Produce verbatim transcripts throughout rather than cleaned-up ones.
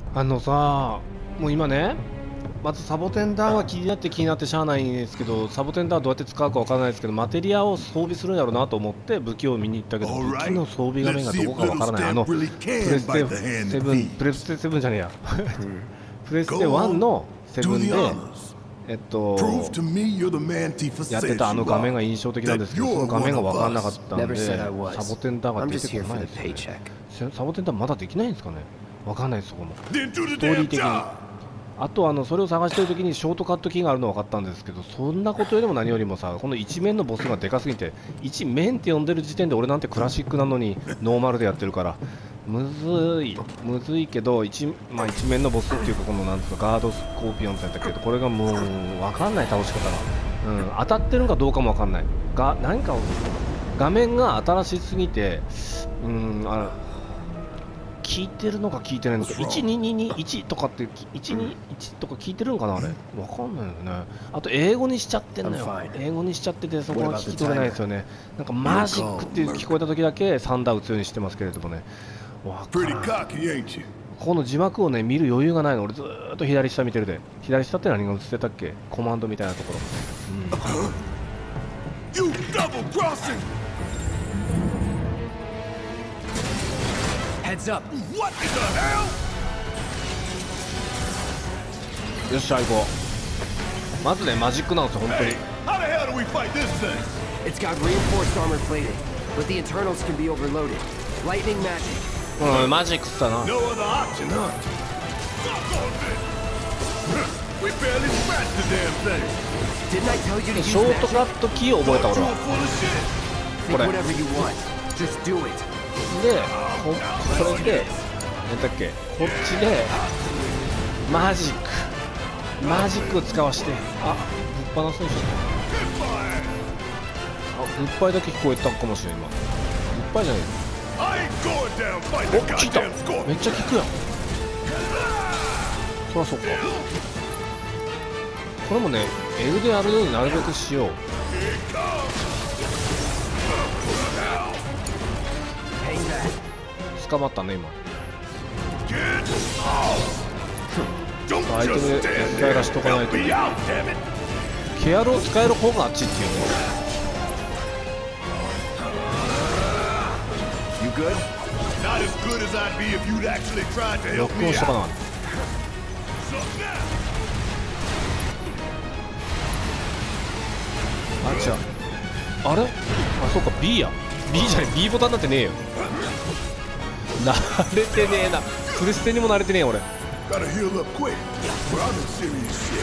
あのさ、もう今ね、まずサボテンダーが気になって気になってしゃあないんですけど、サボテンダーどうやって使うかわからないですけど、マテリアを装備するんやろうなと思って武器を見に行ったけど、武器の装備画面がどこかわからない。あのプレステセブン、プレステセブンじゃねえやプレステワンのセブンでえっとやってたあの画面が印象的なんですけど、その画面が分からなかったんで、サボテンダーが出てこないですよね。サボテンダーまだできないんですかね。分かんないです、そこもストーリー的に。あとあのそれを探してる時にショートカットキーがあるのは分かったんですけど、そんなことよりも何よりもさ、この一面のボスがでかすぎて、一面って呼んでる時点で俺なんてクラシックなのにノーマルでやってるからむずいむずいけど、一、まあ、一面のボスっていうか、このなんですか、ガードスコーピオンってやったけど、これがもう分かんない、倒し方が、うん、当たってるのかどうかも分かんないが、何か画面が新しすぎて、うん、あ聞いてるのか聞いてないのか、いちにににいちとかっていちにいちとか聞いてるのかな、あれわかんないよね。あと英語にしちゃってんのよ。英語にしちゃってて、そこは聞き取れないですよね。なんかマジックって聞こえた時だけサンダー打つようにしてますけれどもね、わからん。この字幕をね見る余裕がないの。俺ずーっと左下見てるで。左下って何が映ってたっけ、コマンドみたいなところ。うん Heads up. What in the hell? よっしゃ行こう。まずねマジックなんですよ本当に。 Hey, how the hell do we fight this thing? It's got reinforced armor plating, but the internals can be overloaded. Lightning magic. うん、マジックっつったな。 No other option, huh? Fuck on this. We barely scratched the damn thing. Didn't I tell you to use ショート magic? カットキーを覚えた Thought 俺 you は。 were full of shit. Think What? whatever you want. Just do it. でここれで何だっけ、こっちでマジックマジックを使わして、あぶっ放すんでしょ。 Get my ass. あグッバイだけ聞こえたかもしれん。今グッバイじゃない。 I ain't going down お fighting the 聞いた。 goddamn scorpion. めっちゃ効くやん。そりゃそうか。これもね L でやるようになるべくしよう。 Here it comes. 捕まったね今。 Get off. Don't アイテム just で stand 使い there. 出しとかない Help と。 me out, damn it. ケアルを使える方があっちっていうね。 You good? Not as good as I'd be if you'd actually tried to ロ help ックオ me ンしたか out. な。 So now, あ違う、あれあそうか B や B じゃない B ボタンなんてねえよ。慣れてねえな。プレステにも慣れてねえよ俺。 gotta heal up quick. Or I'm in serious shit.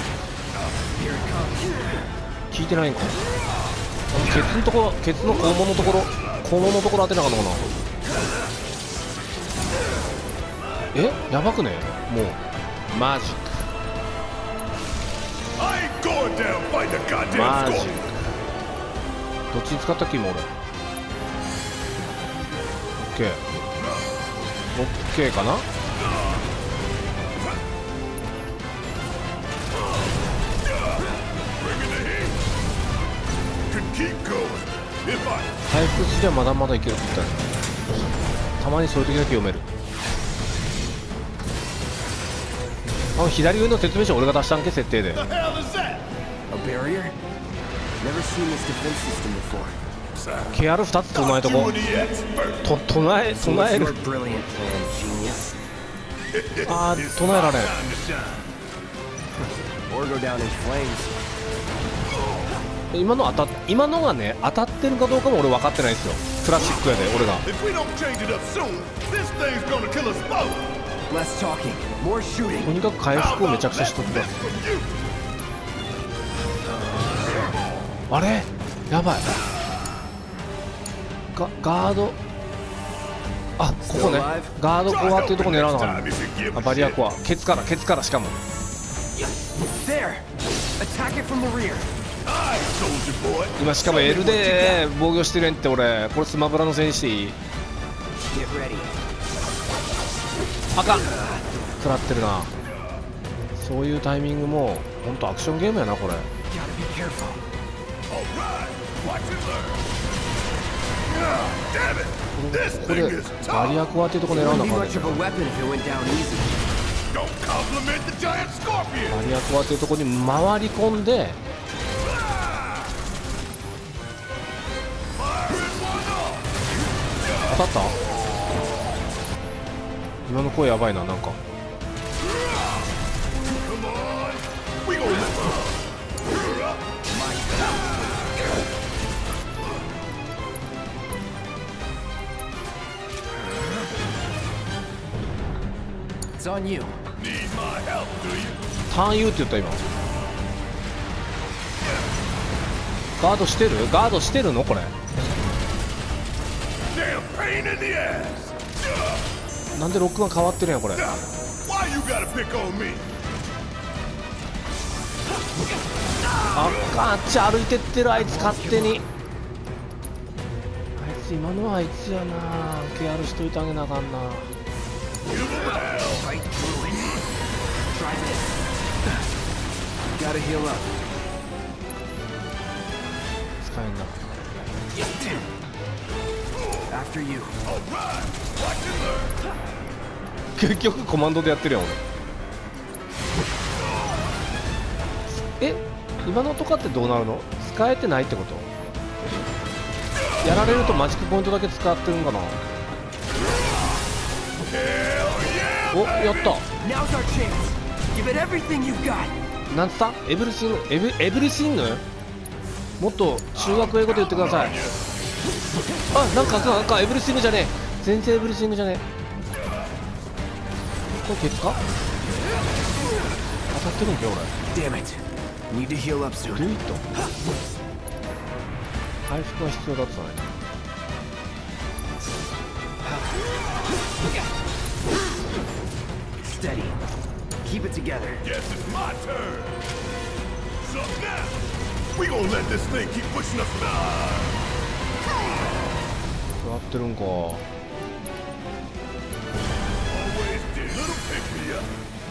聞いてないんか。ケツのところ、ケツの肛門のところ、肛門のところ当てなかったかな。えやばくね。もうマジッ I ain't going down fighting the ク goddamn マジッ scorpion. ク。どっちに使ったっけ今俺。オッケーオッケーかな。 Bring in the heat. Could keep going. If I 回復すりゃまだまだいけるって言ったら、たまにそういう時だけ読める。あの左上の説明書俺が出したんけ設定で。 the hell is that? A barrier? Never seen this defense system before. ケアルふたつ唱えと You こ were the expert. と唱え So 唱 what's え your る。 brilliant plan, genius? あー唱えられん。 Time to shine. Or go down in flames. 今の当たっ今のがね当たってるかどうかも俺分かってないんですよ。クラシックやで俺が。 If we don't change it up soon, this thing's gonna kill us both. Less talking, more と shooting. にかく回 How 復をめ about ちゃくちゃ less しとくだ less from you? あれやばい。ガガード、あここねガードコアっていうとこ狙わなかっ Time if you give た。あ a バリア shit. コアケツからケツからしかも。 There! Attack it from the rear. Aye, soldier boy. 今しかも L で防御してるやんって俺。これスマブラのせいにしていい。 Get ready. あかん食らってるな。そういうタイミングもほんとアクションゲームやなこれ。 Gotta be careful. All right, watch and learn. God damn it! This ここ thing で is バリア tough. コアっていうとこ狙わ Wouldn't な be あかんねん much of a weapon if it went down easy. Don't compliment the giant scorpion. バリアコアっていうところに回り込んで、 Fire in one off. 当たった？今の声やばいな、なんか。 Come on. We gonna let It's on you. need my help, do you? ターン U って言った今。ガードしてる？ガードしてるのこれ。 Damn pain in the ass. なんでロックが変わってるんやこれ。 Why you gotta pick on me? あっか、あっち歩いてってるあいつ勝手に。あいつ今のはあいつやな。ケアルしといてあげなあかんな。 Give him hell. Fight through it. Try this. Gotta heal up. 使えんな。 After you. All right. Watch and learn. 結局コマンドでやってるやん俺。え、今のとかってどうなるの？使えてないってこと？やられるとマジックポイントだけ使ってるんかな。 Hell yeah. お、やった。 Now's our chance. Give it everything you've got. なんつった？エブリシング、エブエブリシング？もっと中学英語で言ってください。あ、なんかなんかエブリシングじゃねえ。全然エブリシングじゃねえ。これ結果？当たってるんけ俺。 Damn it. Need to heal up soon. ドゥイット。回復が必要だったね。 Steady. Keep it together. Guess it's my turn. So now, we gonna let this thing keep pushing us down. やってるんか。 Always did. Little pick me up.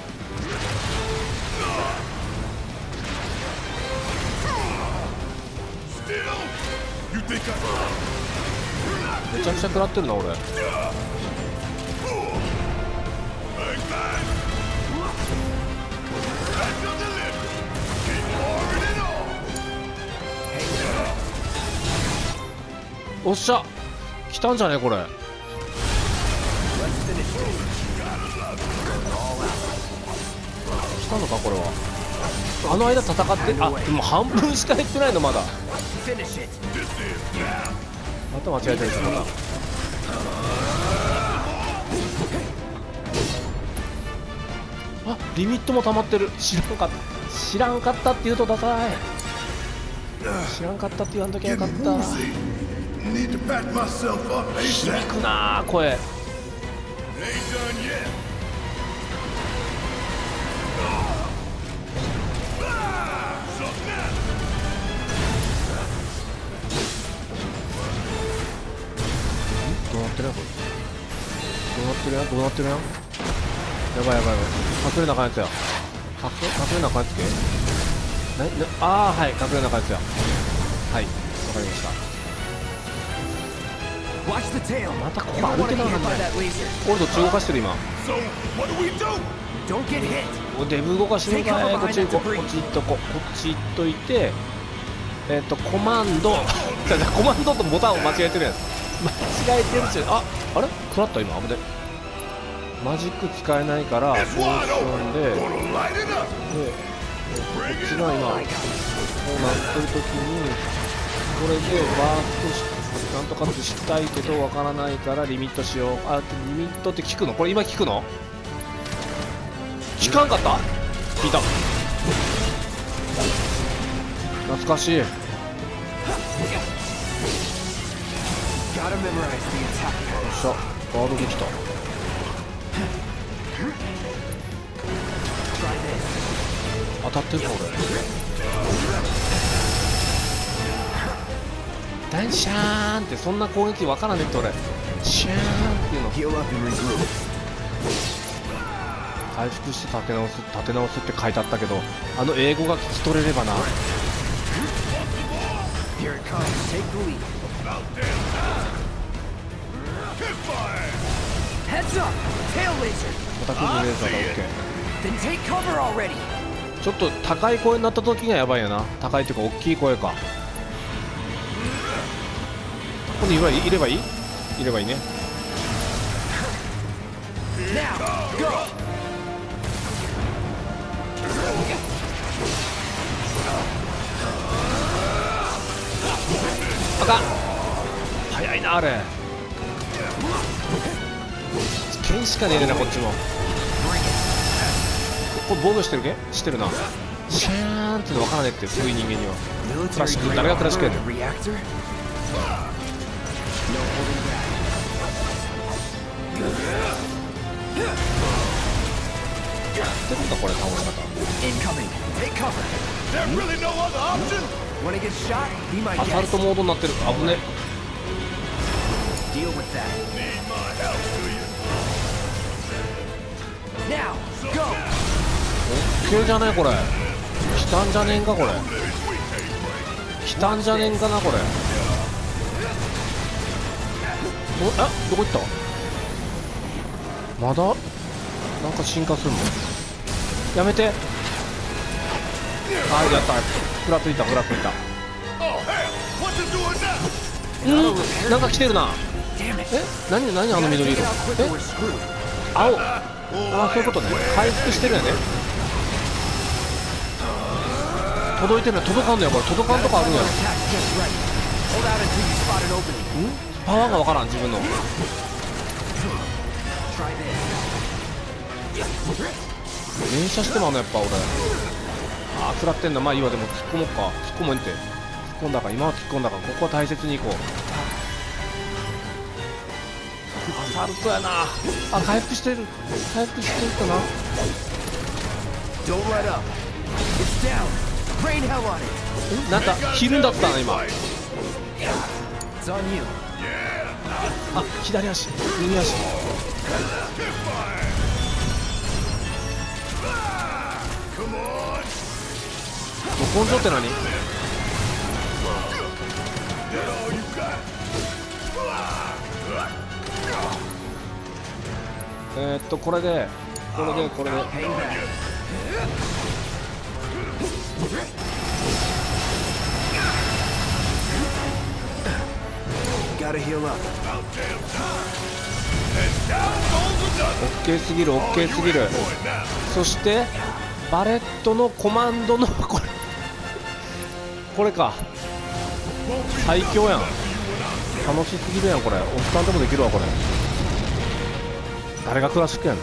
Still, you think I? めちゃくちゃ食らってるな俺。 Bang bang. Special delivery. Keep pouring it on. おっしゃ、来たんじゃねこれ。来たのかこれは。あの間戦って、あ、でも半分しか減ってないのまだ。 Finish it. また間違えてるんですよまだ。あ、リミットも溜まってる。知らんかった。知らんかったって言うとダサい。知らんかったって言わんときゃよかった。 Need to pack myself up 響 ASAP. くなあ声。 Ain't done yet. So now, どうなってるやんこれ。どうなってるやんどうなってるやん。やばいやばいやばい。隠れなあかんやつや。隠隠れなあかんやつけ。ななああーはい、隠れなあかんやつや。はい、わかりました。 Watch the tail. またここ You don't 歩 want け to な get あかん hit ね by that laser. 俺どっち動かしてる今。 so what do we do? Don't get hit. おデブ動かしてるかい。こっち行こう。こっち行っとこう。こっち行っといて、えっ、とコマンドじゃじゃコマンドとボタンを間違えてるやつ。間違えてるし、ああれ食らった今。危ね。マジック使えないからポー It's シ wide ョン open. で、で Gonna light it up. こっちが今こうなってる時に、これでバーストしなんとかってしたいけどわからないからリミットしよう。あ、リミットって聞くの？これ今聞くの？聞かんかった？聞いた。懐かしい。 Gotta memorize the attack. よっしゃ、ガードできた。 Try this. 当たってるか俺。ダンシャーンってそんな攻撃わからねえって俺。シャーンっていうの。 Heal up and regroup. 回復して立て直す立て直すって書いてあったけど、あの英語が聞き取れればな。 Here it comes. Take the lead. About damn time. Hit fire. Heads up. Tail laser. またクズレーザーだ。オッケー。 Then take cover already. ちょっと高い声になった時がやばいよな。高いっていうか大きい声か。ここにいればいいいればいいいればいいね。 Now, go. あかん。早いなあれ。剣しかねえねなこっちも。これ防御してるけしてるな。シャーンっての分からねえってそういう人間には。クラシック誰がクラシックやねん。 Reactor? No holding back. ってことかこれ倒し方。 Incoming. Take cover. There's really no other option. Wanna get shot? Be my アサル guest. トモードになってる。危ね。 Deal with that. Need my help, do you? Now, go. オッケーじゃねえこれ。来たんじゃねえんかこれ。来たんじゃねえんかなこれ。おあどこ行った。まだなんか進化するの。やめて。はいやった。ふらついたふらついた。 Oh, hell! What's it doing now? うんなんか来てるな。 Damn it. え何何あの Gotta 緑 take 色。 it out quick え or we're screwed. 青。あそういうことね。回復してるやね。届いてるね。届かんのやこれ。届かんとかあるんや。 Attack just right. Hold out until you spot an opening. んパワーがわからん自分の。 Try this. 連射してまうのやっぱ俺。あー食らってんだ。まあいいわ。でも突っ込もうか。突っ込もんって。突っ込んだか今は突っ込んだか。ここは大切にいこう。アサルトやな。あ回復してる。回復してるかな。 Don't let up. It's down. Rain hell on it. んなんか昼だったな今。 It's on you. あ左足右足。 Come on! 根性って何。 That all you got? えー、っとこれでこれでこれで Hang back. Gotta heal up. About damn time! And down goes another! オッケーすぎるオッケーすぎる。 Point now! そしてバレットのコマンドのこれこれか Won't be 最強やん。 nothing for you and I. 楽しすぎるやんこれ。おっさんでもできるわこれ。誰がクラシックやん。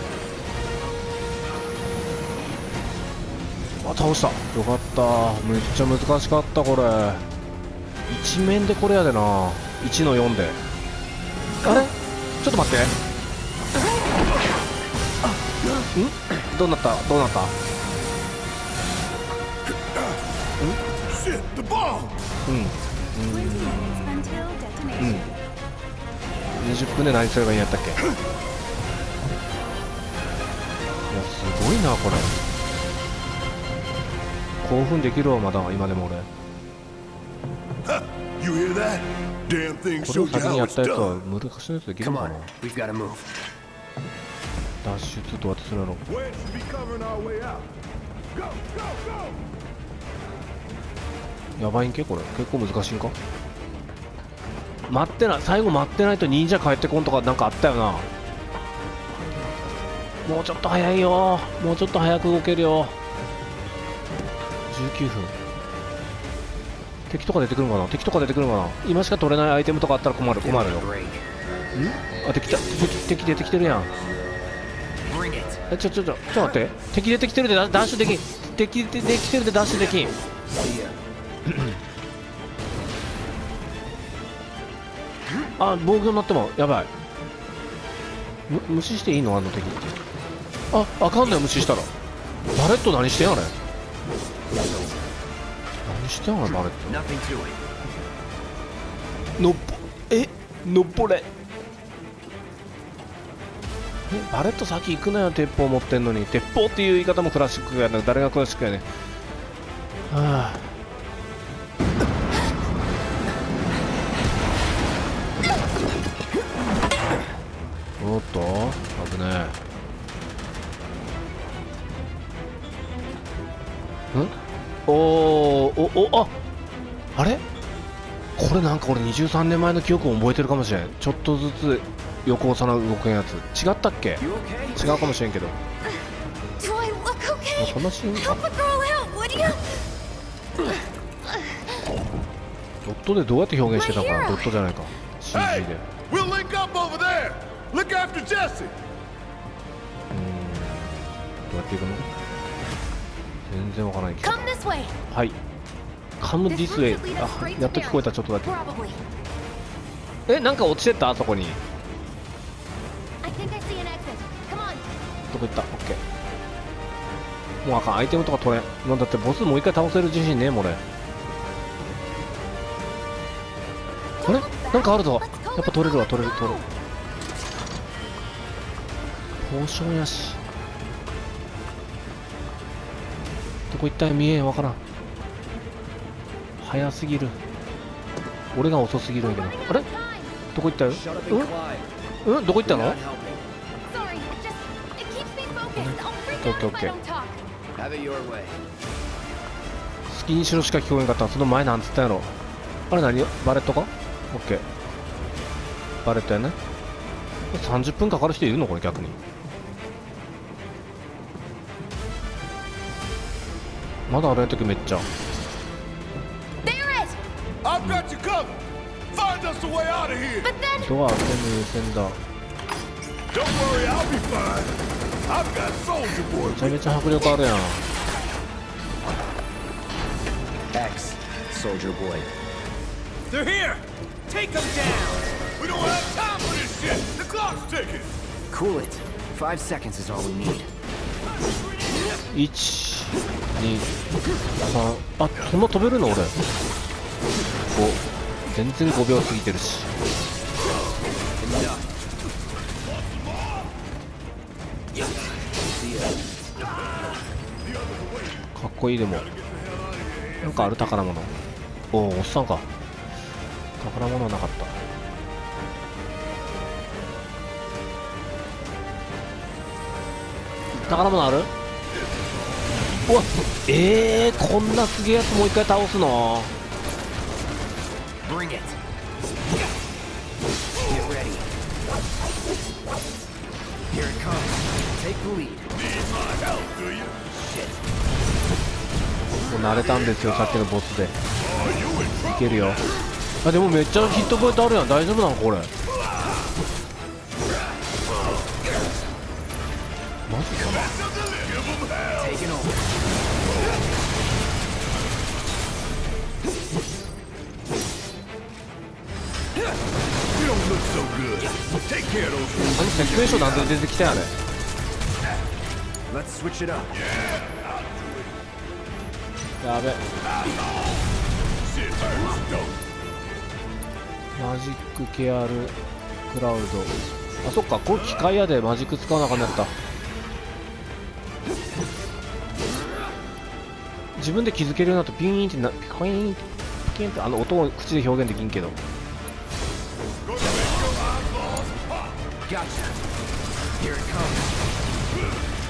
あ倒した。よかった。めっちゃ難しかったこれ。一面でこれやでな。いちのよんで。あれちょっと待って。んどうなったどうなった。 Shit, the bomb! うん twenty minutes until うん detonation. にじゅっぷんで何すればいいんやったっけ。いやすごいなこれ。興奮できるわまだ今でも俺。 Huh, you hear that? Damn thing これを showed you 先に how やっ it's たやつは done. 難しいやつできる Come のか on. な。 We've gotta move. 脱出どうやってするやろ。 Wedge should be covering our way out. Go, go, go! やばいんけこれ。結構難しいんか。待ってない。最後待ってないと忍者帰ってこんとかなんかあったよな。もうちょっと早いよ。もうちょっと早く動けるよ。じゅうきゅうふん。敵とか出てくるのかな。敵とか出てくるのかな。今しか取れないアイテムとかあったら困る困るよ。 Break. あ敵来た。敵敵出てきてるやん。 Bring it. えちょちょちょちょっと待って。敵出てきてるでダダッシュできん。敵出てきてるでダッシュできん。 See ya. あ防御になってもやばい。む無視していいのあの敵。ああかんのよ無視したら。バレット何してんあれ。何してんあれバレッ Nothing to it. ト。のっぽえのっぽれ。えバレット先行くなよ鉄砲持ってんのに。鉄砲っていう言い方もクラシックやね。誰がクラシックやね。はあおっと危ねえ。 おーおおああれこれなんか俺にじゅうさんねんまえの記憶を覚えてるかもしれん。ちょっとずつ横尾さんの動くやつ違ったっけ？ You okay? 違うかもしれんけど。 Do I look okay? こんなシーン Help a girl out, would you? ドットでどうやって表現してたのかな。ドットじゃないか シージー で。 We'll link up over there. Look after Jesse. うーんどうやっていくの？全然わからないけど。 Come this way. はい。Come This this route way。 should lead us あ straight や to っと聞こえたちょっとだ Barrett. け。 Probably. えなんか落ちてったあそこに。 I think I see an exit. Come on. どこ行った？オッケー。もうあかんアイテムとか取れん。なんだってボスもう一回倒せる自信ねえもん俺。あれなんかあるぞ。やっぱ取れるわ取れる取れる。ポーションやし。どこ行ったよ見えんわからん。早すぎる。俺が遅すぎるんやけど。あれどこ行ったよ。 Shut up and うん climb. うんどこ行った You're の？ not helping. Sorry, it just it keeps me focused. I'll freak Okay, out if okay. I don't talk. Have it your way. 好きにしろしか聞こえんかった。その前なんつったんやろ。あれ何バレットか？オッケー。バレットやね。さんじゅっぷんかかる人いるのこれ逆に。まだあれやときめっちゃ。 There it. I've got you covered. Find us a way out of here. But then ドア開ける優先だ。 Don't worry, I'll be fine. I've got Soldier Boy. めちゃめちゃ迫力あるやん。 X, Soldier Boy. They're here. Take them down. We don't have time for this shit. The clock's ticking. Cool it. Five seconds is all we need. いち、に、さん。あ、そんな飛べるの俺。ご。全然ごびょう過ぎてるし。 Enough. See ya. かっこいいでも。なんかある宝物。おお、おっさんか。宝物はなかった。宝物ある？うわ、えー、こんなすげえやつもう一回倒すの？ Bring it. Get ready. Here it comes. Take the lead. Need my help, do you? もう慣れたんですよ、さっきのボスで。 Are you in い trouble? けるよ。あ、でもめっちゃヒットポイントあるやん。大丈夫なのこれ？マジか。 Give them hell. Taking over. You don't look so good. Take care of those. あの説明書なんで出てきたんやあれ。 Let's switch it up. やべ。 Shit hurts, don't. マジックケアルクラウド。あ、そっか、これ機械屋でマジック使わなあかんなった。自分で気づけるようになるとピーンってな、ピコイーンってピキンってあの音を口で表現できんけど。 Gotcha. Here it comes.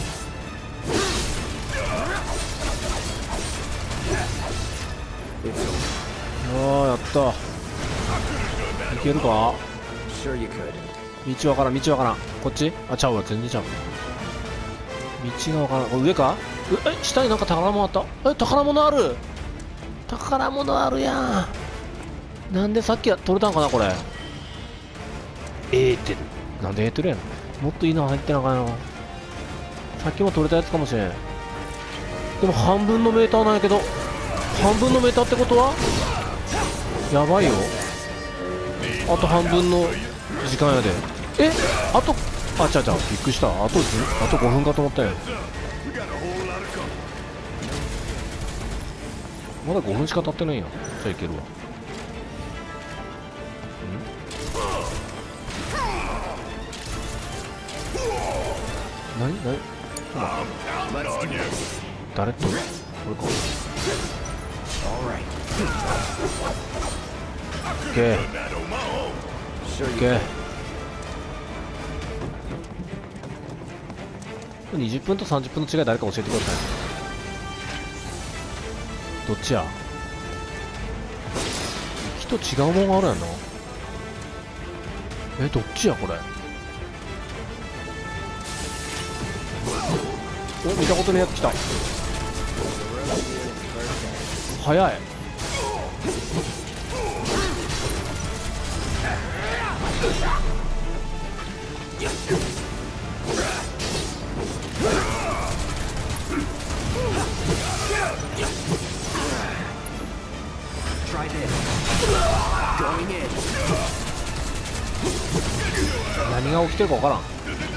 It's over. ああ、やった。いけるか？ Sure you could. 道わからん、道わからん。こっち？あ、ちゃうわ、全然ちゃう。道がわからん。これ上か？うえ、下になんか宝物あった。え、宝物ある。宝物あるやん。なんでさっき取れたんかな、これ。エーテル。なんでエーテルやん。もっといいの入ってなあかんよ。さっきも取れたやつかもしれん。でも半分のメーターなんやけど。半分のメーターってことはやばいよ。あと半分の時間やで。え、あと、あ、ちゃうちゃう、びっくりした。あとじあとごふんかと思ったよ。 We got a whole lot of company. まだごふんしか経ってないやん。じゃあいけるわ。ん何何 Let's do this. 誰とこれか。 All right. オッケー That on my own. Sure オッ you ケ could. ーにじゅっぷんとさんじゅっぷんの違い誰か教えてください。 どっちや。木と違うもんがあるやんな。え、どっちやこれ。お、見たことのやつ来た。早い。 Try this. Going in. 何が起きてるか分からん。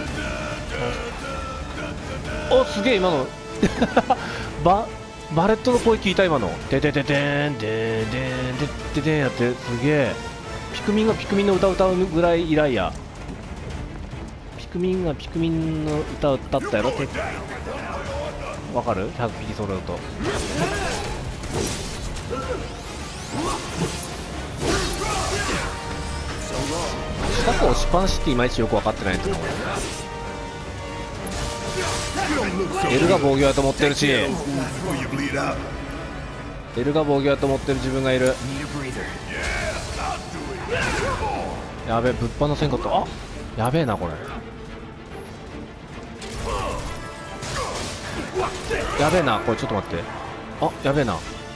お、すげえ今のババレットの声聞いた今の。ててててんてんてんてててんやって、すげえ。ピクミンがピクミンの歌歌うぐらい以来や。ピクミンがピクミンの歌歌ったやろって。わかる ?ひゃく 匹揃うと。四角押しっぱなしっていまいちよく分かってないんだな俺。エルが防御やと思ってるし、エルが防御やと思ってる自分がいる。やべえ、ぶっ放せんかった。あ、やべえなこれ。やべえなこれ、ちょっと待って。あ、やべえな。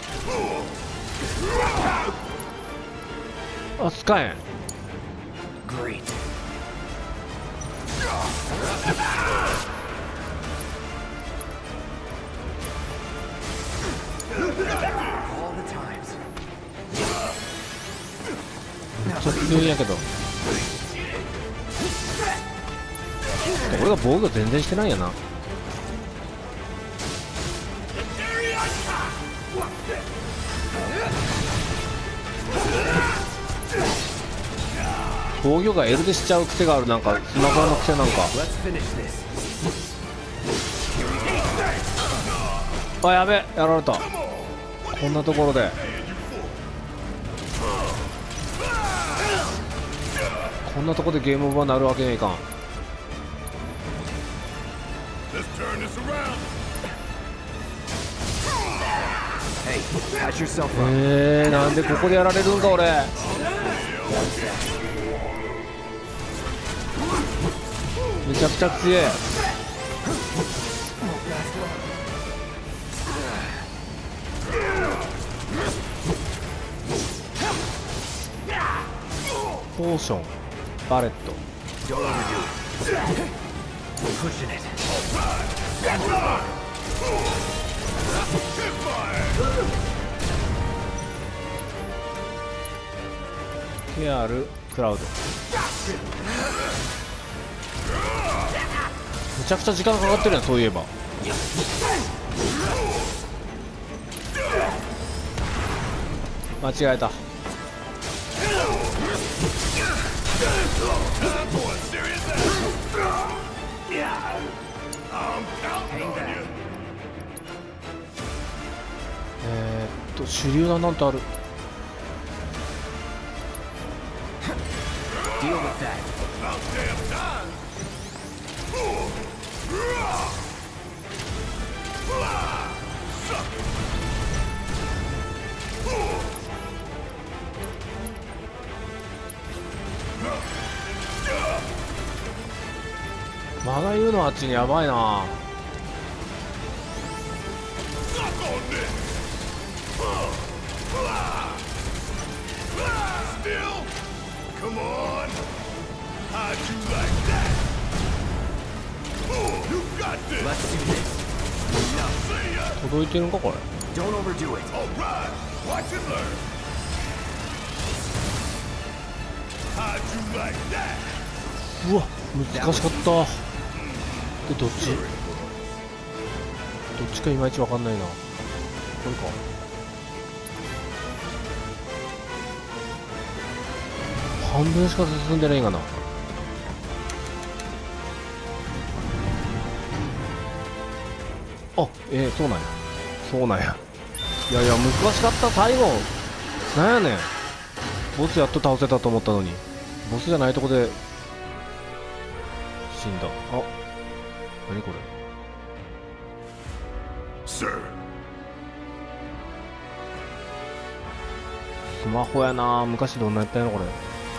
あ、使えん。 Great. All the times. めっちゃ強いんやけど。俺が防御全然してないんやな。防御が エル でしちゃう癖がある。なんかスマホの癖なんか。あ、やべえ、やられた。こんなところでこんなところでゲームオーバーになるわけにはいかん。えー、なんでここでやられるんか俺。めちゃくちゃ強い。ポーション、バレット。ケアル、クラウド。めちゃくちゃ時間かかってるやん、そういえば。間違えた。えーっと手榴弾なんてある。まだ言うのあっちに。やばいな。届いてるんかこれ。うわ、難しかった。で、どっちどっちかいまいちわかんないな。これか。半分しか進んでないんかな。あ、えー、そうなんや。そうなんや。いやいや、難しかった。最後なんやねん。ボスやっと倒せたと思ったのに、ボスじゃないとこで死んだ。あ、何これ。 Sir. スマホやな。昔どんなやったんやろこれ。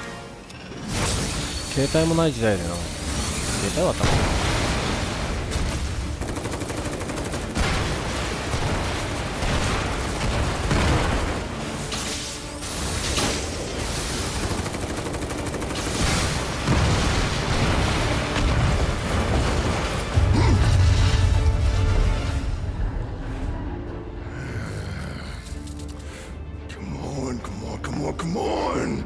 携帯もない時代だよな。携帯はあったかな。 Come on!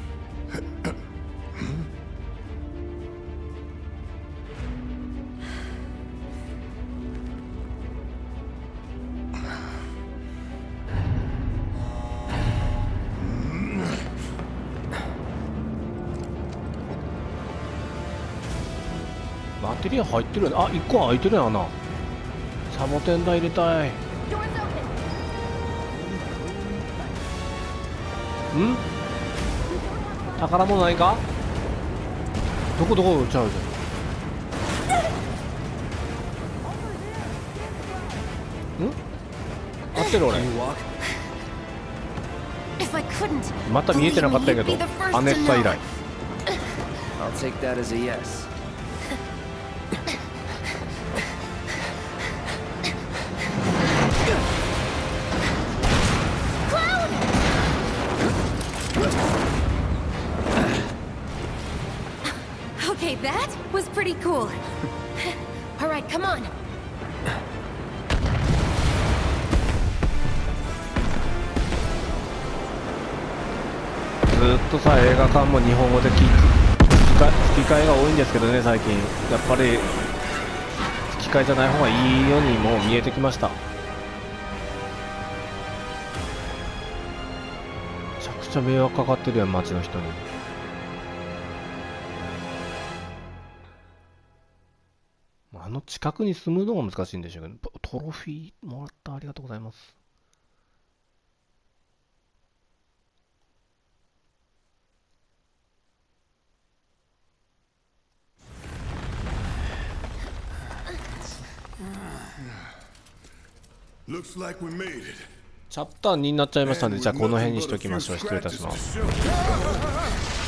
バッテリー入ってるよね。あ、いっこ開いてるやんな。サボテン台入れたい。ん？宝物ないか？どこどこちゃうじゃん。ん？合ってる俺。また見えてなかったけど、アネッサ以来。 I'll take that as a yes. Okay, that was pretty cool. All right, come on. ずっとさ、映画館も日本語で聞き吹き替えが多いんですけどね、最近。やっぱり吹き替えじゃない方がいいようにもう見えてきました。めちゃくちゃ迷惑かかってるやん、街の人に。あの近くに住むのが難しいんでしょうけど、トロフィーもらった、ありがとうございます。 Looks like we made it. チャプターにになっちゃいましたんで、じゃあこの辺にしておきましょう。失礼いたします。